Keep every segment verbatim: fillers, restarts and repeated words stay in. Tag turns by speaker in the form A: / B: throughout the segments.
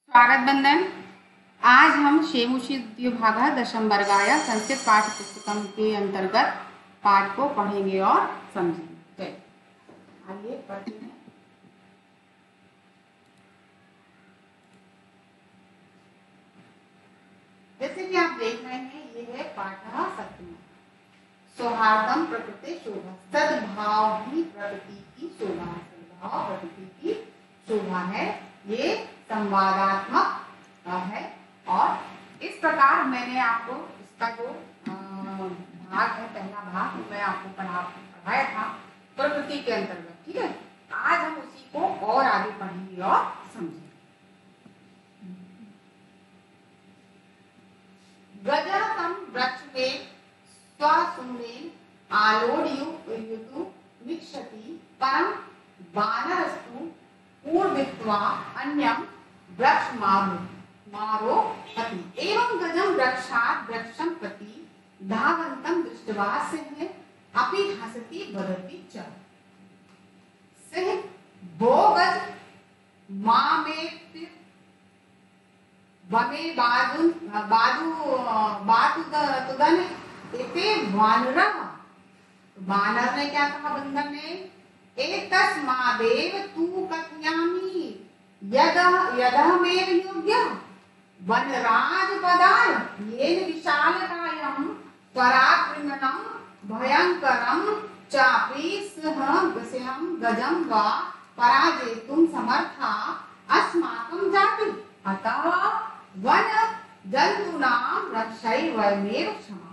A: स्वागत बंदन। आज हम शेमुषी द्विभागः दशम वर्गाय संस्कृत पाठ्य पुस्तकम के अंतर्गत पाठ को पढ़ेंगे और समझेंगे। आइए पढ़ते हैं। जैसे कि आप देख रहे हैं, ये है पाठ सप्तम। सौहार्दम प्रकृति शोभा, सद्भाव ही प्रकृति की शोभा है। सद्भाव प्रकृति की शोभा है। ये संवादात्मक है और इस प्रकार मैंने आपको इसका जो भाग है, पहला भाग मैं आपको पढ़ा पढ़ाया था प्रकृति के अंतर्गत। ठीक है, आज हम उसी को और आगे पढ़ेंगे और समझेंगे। गजः तम वृक्ष में स्वसुम्नेन आलोड्युतु वीक्षति परम वानरस्तु पूर्वित्वा अन्यम वृक्ष मारो मारो पति एवं गजम वृक्षात् वृक्षं प्रति धावन्तं दृष्ट्वा सिंह अपि हसति वदति च। सिंह भो गज मामेति वमे बादु बादु बादु तुदन इते वानरः। वानर ने क्या कहा बंदर ने? एतस्मादेव तु कथयामि यदः यदहमेव योग्यः वनराज पदाय येन विशालकायं पराक्रमणं भयंकरं चापि सिंहं गजं वा पराजेतुं समर्था अस्माकं जाति। अतः वन जन्तूनां रक्षै वयमेव क्षमा।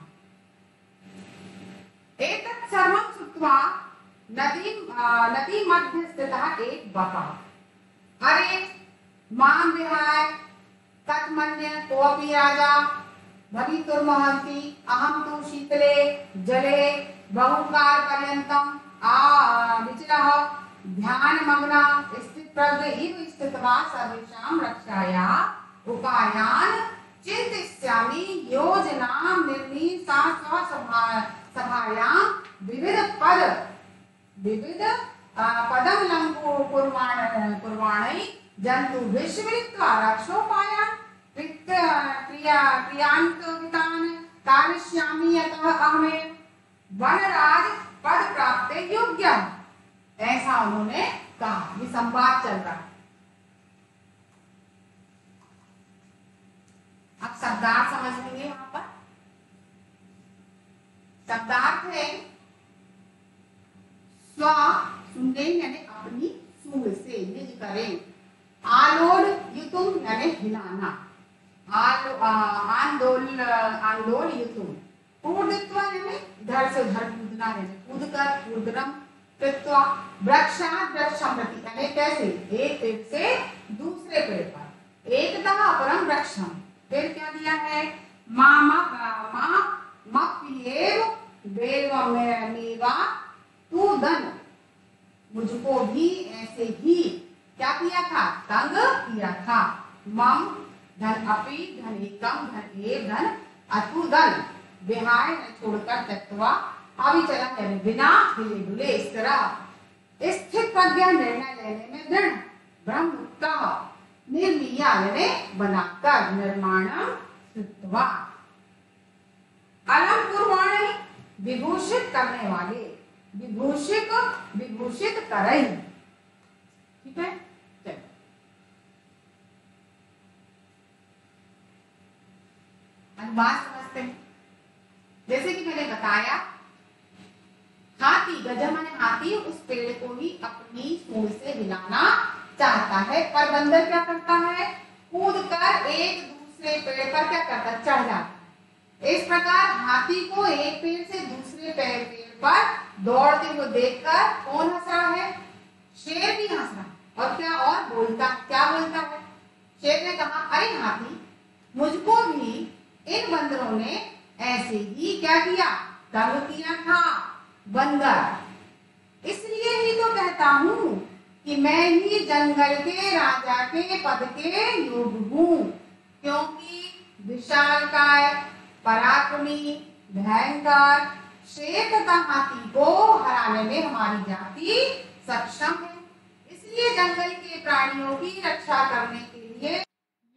A: एतत् सर्वं श्रुत्वा नदी नदी मध्य स्थितः एक बकः अरे मां विहाय कथमन्य कोऽपि राजा भवितुर्महर्षि अहं तु शीतले जले बहुकाल पर्यन्तम् विचरः ध्यानमग्नः स्थितप्रज्ञ इव स्थित्वा सर्वेषां रक्षायाः उपायान् चिन्तयिष्यामि। योजनां निर्णीसा स्वसभायां विविध पद विविध पदम लंबो कुर्वाण कुर्वाणै जंतु विश्वमित्वा रक्षोपायान् क्रिया क्रियान्वितान् कारयिष्यामि। अतः अहमेव वनराज पद प्राप्ते योग्यः। ऐसा उन्होंने कहा। ये संवाद चल रहा है। अब शब्दार्थ समझ लेंगे। यहाँ पर शब्दार्थ है स्व सुनने यानी अपनी सूंड से निज करें, आलोड युतुम यानी हिलाना, आलो आंदोल आंदोल युतुम, कूदित्वा यानी इधर से उधर कूदना है, कूदकर कूदरम कृत्वा, वृक्षात् वृक्षं प्रति यानी कैसे? एक पेड़ से दूसरे पेड़ पर, एकतः अपरम वृक्षम। फिर क्या दिया है? मामा मा मप्येव देवमेवा तू धन, मुझको भी ऐसे ही क्या किया था? तंग किया था। मम धन अपि धन एकम धन एव धन अतु धन विहाय छोड़कर त्यक्त्वा अविचलन यानी बिना हिले डुले इस तरह स्थित प्रज्ञा निर्णय लेने में दृढ़ ब्रह्मतः निर्मीया यानी बनाकर निर्माणम कृत्वा अलम कुर्वाणी विभूषित करने वाले, विभूषित विभूषित करई। ठीक है, चलो अनुवाद समझते हैं। जैसे कि मैंने बताया, हाथी गजा माने हाथी उस पेड़ को ही अपनी सूंड से हिलाना चाहता है, पर बंदर क्या करता है? कूद कर एक दूसरे पेड़ पर क्या करता? चढ़ जाता। इस प्रकार हाथी को एक पेड़ से दूसरे पेड़ पेड़ पर दौड़ते हुए देखकर कौन हंस रहा है? शेर भी हंस रहा। और क्या और बोलता क्या बोलता है? शेर ने कहा, अरे हाथी, मुझको भी इन बंदरों ने ऐसे ही क्या किया? तंग किया था। बंदर इसलिए ही तो कहता हूँ कि मैं ही जंगल के राजा के पद के योग्य हूँ, क्योंकि विशालकाय पराक्रमी भयंकर शेर तथा हाथी को हराने में हमारी जाति सक्षम है। इसलिए जंगल के प्राणियों की रक्षा करने के लिए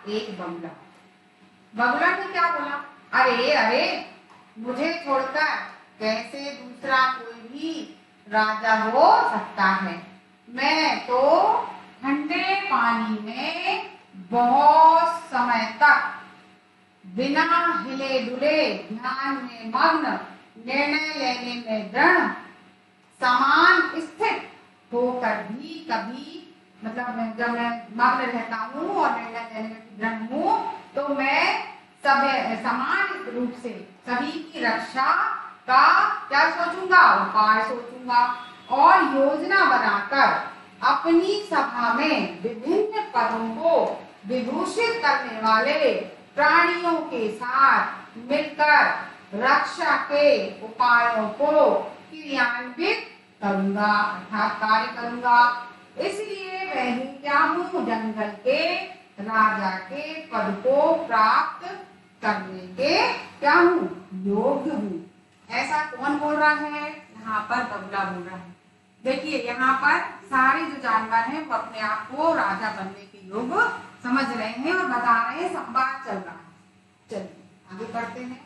A: एक बगुला। बगुला ने क्या बोला, अरे अरे मुझे छोड़कर कैसे दूसरा कोई भी राजा हो सकता है। मैं तो ठंडे पानी में बहुत समय तक बिना हिले डुले ध्यान में मग्न, निर्णय लेने में दृढ़, समान स्थित होकर भी कभी, मतलब मैं जब मैं मग्न रहता हूँ और निर्णय लेने में दृढ़ हूँ तो मैं सब समान रूप से सभी की रक्षा का क्या सोचूंगा, उपाय सोचूंगा और योजना बनाकर अपनी सभा में विभिन्न पदों को विभूषित करने वाले प्राणियों के साथ मिलकर रक्षा के उपायों को क्रियान्वित करूंगा, अर्थात कार्य करूंगा। इसलिए मैं ही क्या हूँ, जंगल के राजा के पद को प्राप्त करने के क्या हूँ, योग्य हूँ। ऐसा कौन बोल रहा है, यहाँ पर बगुला बोल रहा है। देखिए यहाँ पर सारे जो जानवर हैं वो अपने आप को राजा बनने के योग्य समझ रहे हैं और बता रहे हैं, संवाद चल रहा है। चलिए आगे बढ़ते हैं।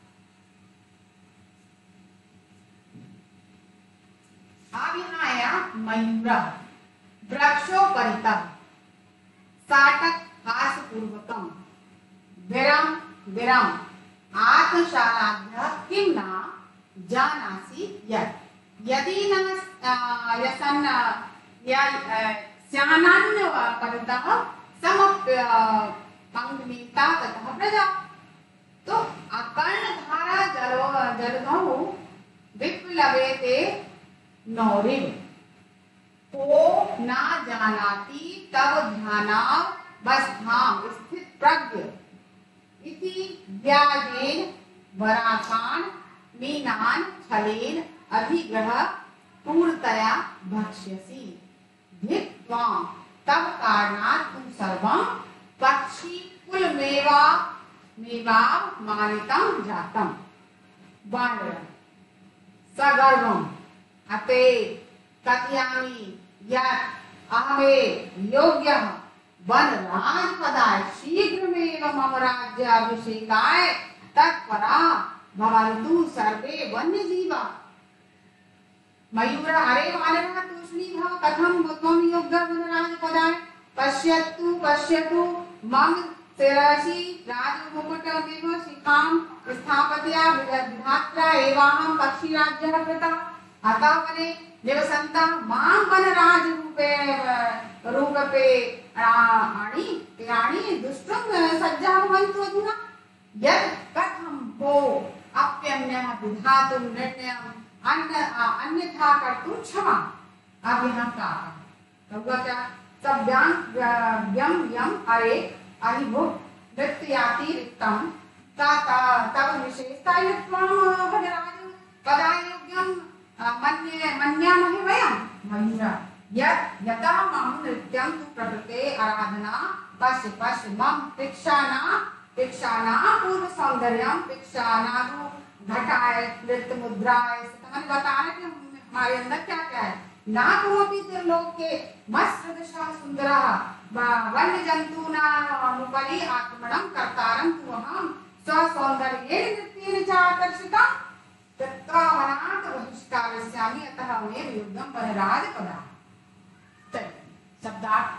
A: अब यहाँ आया मयूर वृक्षोपरितः साटक हास पूर्वकम विरम विरम आत्मशालाभ्य किम न जानासि यत् यदि न यसन स्यानान्य परितः समप्य पंगमीता ततः प्रजा। तो अकर्णधारा जलो जलधौ विप्लवेते नौरिव को न जानाति तव ध्यानावस्थां स्थित प्रज्ञ इति व्याजेन वराकान मीनान छलेन अधिग्रह पूर्णतया भक्ष्यसि धिक्त्वा तव कारणात् तु सर्वं पक्षी कुलमेवा मेवा मानितं जातम्। वानरः सगर्वम् अते कथयामि यत् अहमे योग्यः वनराजपदाय शीघ्रमेव मम राज्याभिषेकाय तत्परा भवन्तु सर्वे वन्यजीवा। मयूर अरे वानरः तूष्णीं भव कथं त्वं योग्यः वनराजपदाय पश्यतु पश्यतु मम शिरसि राजमुकुटमिव शिखां स्थापयत्या विधात्रा एवाहं पक्षिराज्यः कृतः अतः वने निवसन्तः मां वनराज रूपे रूपे आणी प्राणी दुष्टं सज्जा भवन्तु अधुना यत् कथं भो अप्यन्यः विधातुं निर्णयम् अन्य अन्यथा कर्तुं क्षमा। अब यहाँ क्या होगा, क्या सभ्यां व्यम यम अरे अहिभुक् नृत्याति रिक्तम तव विशेषता यत्त्वं भजराज पदाय योग्यं मन्ये मन्यामहे वयं। मयूर यत् यतः मम नृत्यं तु प्रकृते आराधना पश्य पश्य मम पिक्षाना पिक्षाना पूर्व सौंदर्यम पिक्षाना तु घटाय नृत्य मुद्राय। मैंने बता रहे कि हमारे अंदर क्या क्या है। ना कोपि त्रिलोके मत्सदृशः सुंदरः वन्य जन्तूनामुपरि आक्रमणं कर्तारं तु अहं स्वसौन्दर्येण नृत्येन च आकर्षिता तत्त्वा वनात् बहिष्कारिष्यामि अतः मे योग्यं वनराजपदः। शब्दार्थ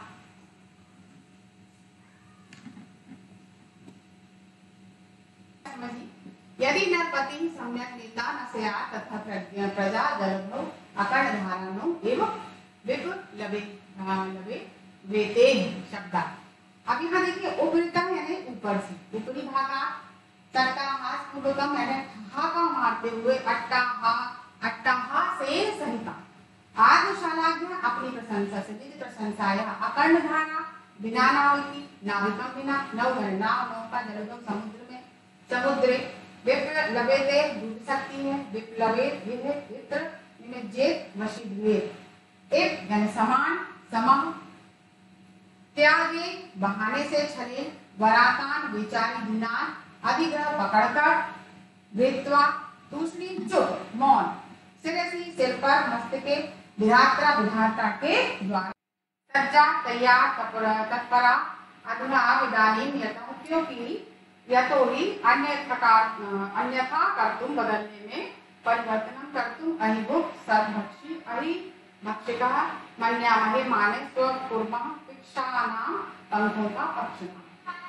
A: यदि नरपति सम्यक नेता न स्यात् तथा प्रजा जलधौ अकर्णधारणौ एवं विप्लवे लवे वेते शब्द। अब यहाँ देखिए उपरितम यानी ऊपर से, ऊपरी भागा तट्टाहास पूर्वकम यानी ठहाका मारते हुए अट्टाहा अट्टाहा से सहिता आत्मशालाज्ञ अपनी प्रशंसा से निज प्रशंसाया अकर्णधारा बिना नाव की नाविकम बिना नव नाव नौका जलधौ समुद्र में समुद्रे विप्लवेते डूब सकती है विप्लवे विहे वित्र इनमें जेत वशीभूत एक यानी समान समम त्यागे बहाने से छले वराकान बेचारी दिनान अधिग्रह पकड़कर वृत्वा तूष्णी चुप मौन सिरसी सिर पर मस्तके विधात्रा विधाता के द्वारा सज्जा तैयार तत्परा अधुना इदानीं यतः क्योंकि यतोहि अन्य प्रकार अन्यथा कर्तुं बदलने में परिवर्तनं कर्तुं अहिभुक् सर्वभक्षी अहि भक्षिकः मन्यामहे माने स्वकुर्मः पिक्षाणां पंखों का पक्षिणः।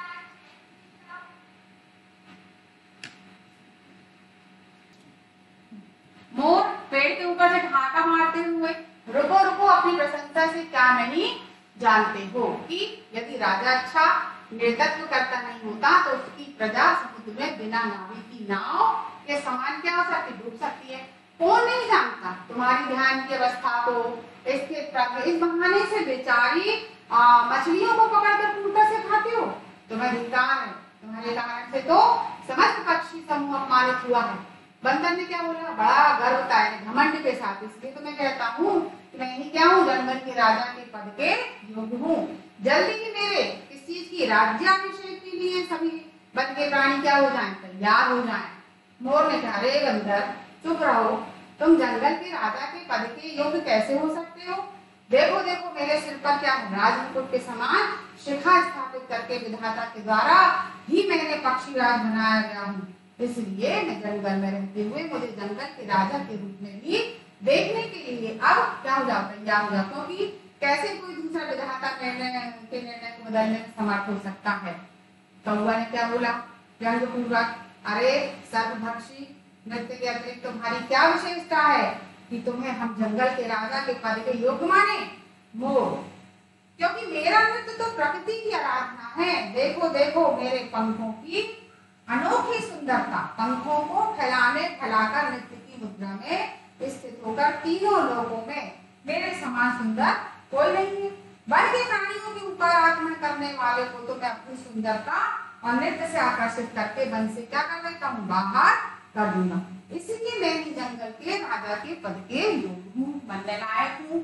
A: मोर पेड़ के ऊपर से ढाका मारते हुए रुको रुको अपनी प्रशंसा से क्या नहीं जानते हो कि यदि राजा अच्छा नेतृत्व करता नहीं होता तो उसकी प्रजा समुद्र में बिना नावी की नाव के समान क्या हो सकती, डूब सकती है। कौन नहीं जानता तुम्हारी ध्यान की अवस्था को। इसके इस बहाने से बेचारी मछलियों को पकड़कर पूर्णता से खाते हो। तुम्हें धिक्कार है, तुम्हारे कारण से तो समस्त पक्षी समूह अपमानित हुआ है। बंदर ने क्या बोला, बड़ा गर्व होता है घमंड के साथ, इसलिए तो मैं कहता हूँ कि मैं ही क्या हूँ, जंगल के राजा के पद के योग्य हूँ। जल्दी ही मेरे किस चीज की, राज्याभिषेक के लिए सभी वन के प्राणी क्या हो जाएं, तैयार हो जाएं। मोर ने कहा, अरे बंदर चुप रहो, तुम जंगल के राजा के पद के योग्य कैसे हो सकते हो। देखो देखो मेरे सिर पर क्या है, राजमुकुट के समान शिखा स्थापित करके विधाता के द्वारा ही मैंने पक्षीराज बनाया गया हूँ। इसलिए मैं जंगल में रहते हुए मुझे जंगल के राजा के रूप में भी देखने के लिए अब क्या हो जाओ, तैयार हो जाओ, क्योंकि कैसे कोई दूसरा विधाता निर्णय के निर्णय को बदलने में समर्थ हो सकता है। कौवा ने क्या बोला, व्यंग्यपूर्वक, अरे सर्वभक्षी नृत्य के अतिरिक्त तुम्हारी क्या विशेषता है कि तुम्हें हम जंगल के राजा के पद के योग्य माने। मोर, क्योंकि मेरा नृत्य तो प्रकृति की आराधना है। देखो देखो मेरे पंखों की अनोखी सुंदरता, पंखों को फैलाने फैलाकर नृत्य की मुद्रा में स्थित होकर तीनों लोगों में मेरे समान सुंदर कोई नहीं है। वन के प्राणियों के ऊपर आक्रमण करने वाले को तो मैं अपनी सुंदरता और नृत्य से आकर्षित करके वन से क्या कर लेता हूँ, बाहर कर दूंगा। इसलिए मैं ही जंगल के राजा के पद के योग्य हूँ, बनने लायक हूँ।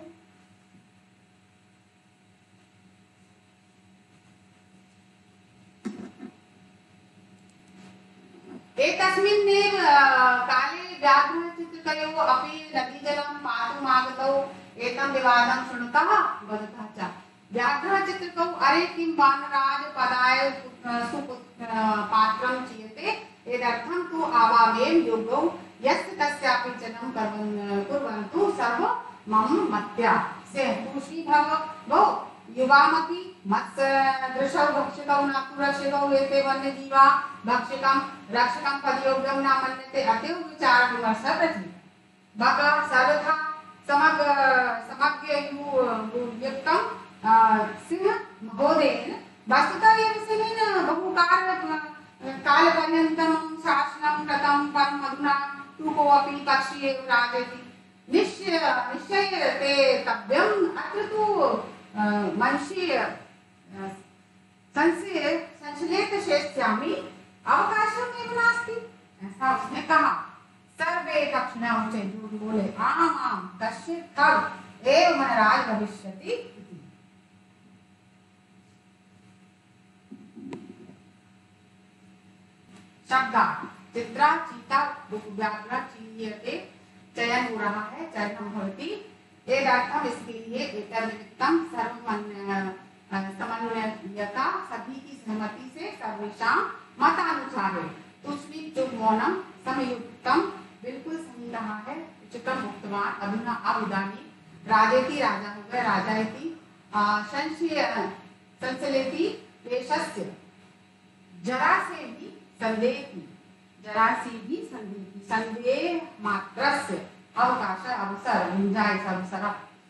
A: एतस्मिन् काले व्याघ्रः चित्रकयो अपि नदीजलं पातुम् आगतौ एतं विवादं शृणुतः वदतः च। व्याघ्रः चित्रकौ, अरे किं वानराज पदाय सुपात्रं चीयते एतदर्थं तु आवामेव योगौ यस्य तस्यापि जनं कुर्वन्तु सर्व मम मत्या से तुषी भव भो युवामपि मत्सदृशौ भक्षितौ न तु रक्षितौ एते वन्यजीवा भक्षितं रक्षकं पदयोग्यं न मन्यते अतएव विचार विमर्श प्रति भग सर्वथा समग्र समग्र युक्तं सिंह महोदयेन वस्तुतः एव सिंहेन बहुकाल कालपर्यन्तं शासनं कृतं परं अधुना तु कोऽपि पक्षी एव राजति। निश्चय निश्चय ते तव्यम् अत्र तु मनुष्य संशय संशयित शेष्यामि अवकाशमेव नास्ति, ऐसा उसने कहा। सर्वे दक्षिणा उच्च झूठ बोले, आम आम कश्चित् तब एव मनराज भविष्यति। शब्दा चित्रा चीता व्याघ्र चीयते, चयन हो रहा है, चयन भवति। एतदर्थं इसके लिए एतन्निमित्तं समन्वयता सभी की सहमति से सर्वेषां मतानुसार तुष्णि चुप मौनम समयुक्तम, बिल्कुल सही रहा है, उच्चतम उक्तवान अधुना अब इदानीं राजेति, राजा हो गए राजायति, संशय संशयति वेशस्य, जरा से भी संदेह, जरा से भी संदेह, संदेह मात्रस्य अवकाश अवसर गुंजाइश अवसर।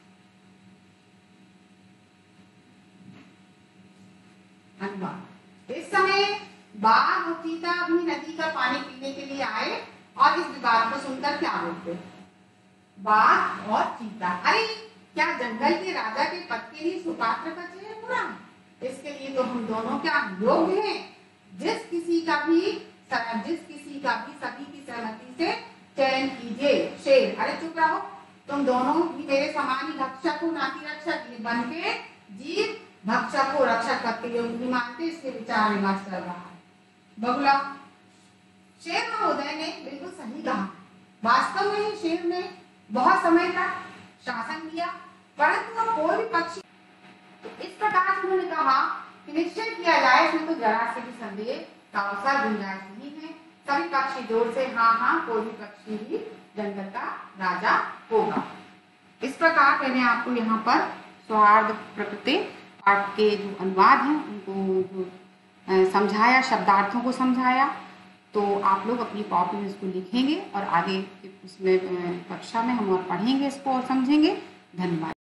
A: इस समय बाघ और चीता अपनी नदी का पानी पीने के लिए आए और इस विवाद को सुनकर क्या बोलते, बाघ और चीता, अरे क्या जंगल के राजा के पद के लिए सुपात्र का चयन हो रहा है, इसके लिए तो हम दोनों क्या योग्य हैं। जिस किसी का भी जिस किसी का भी सभी की सहमति से चयन कीजिए। शेर, अरे चुप रहो, तुम दोनों भी मेरे समान ही भक्षक हो ना कि रक्षक। ये बन के जीव भक्षक को रक्षक पद के योग्य नहीं मानते, इसके विचार विमर्श चल रहा है। बगुला, शेर महोदय ने बिल्कुल सही कहा। वास्तव में ही शेर ने बहुत समय तक शासन किया, परंतु अब कोई भी पक्षी, तो इस प्रकार उन्होंने कहा कि कि निश्चय किया जाए इसमें तो जरा से भी संदेह का अवसर गुंजाइश नहीं है। सभी पक्षी जोर से हाँ हाँ, कोई भी पक्षी ही जंगल का राजा होगा। इस प्रकार मैंने आपको यहाँ पर सौहार्द प्रकृति पाठ के जो अनुवाद हैं उनको जो समझाया, शब्दार्थों को समझाया। तो आप लोग अपनी कॉपी में इसको लिखेंगे और आगे उसमें कक्षा में हम और पढ़ेंगे इसको और समझेंगे। धन्यवाद।